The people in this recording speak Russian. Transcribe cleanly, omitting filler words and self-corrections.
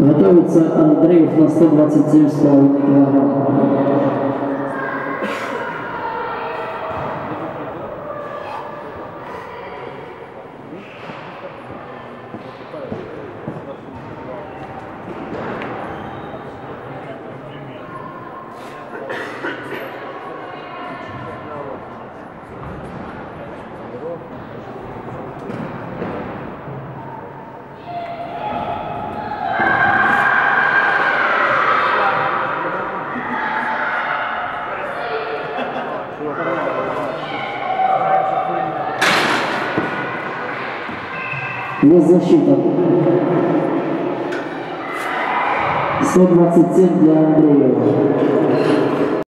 Готовится Андреев на 127,5 килограмм. Есть защита. 127 для Андреева.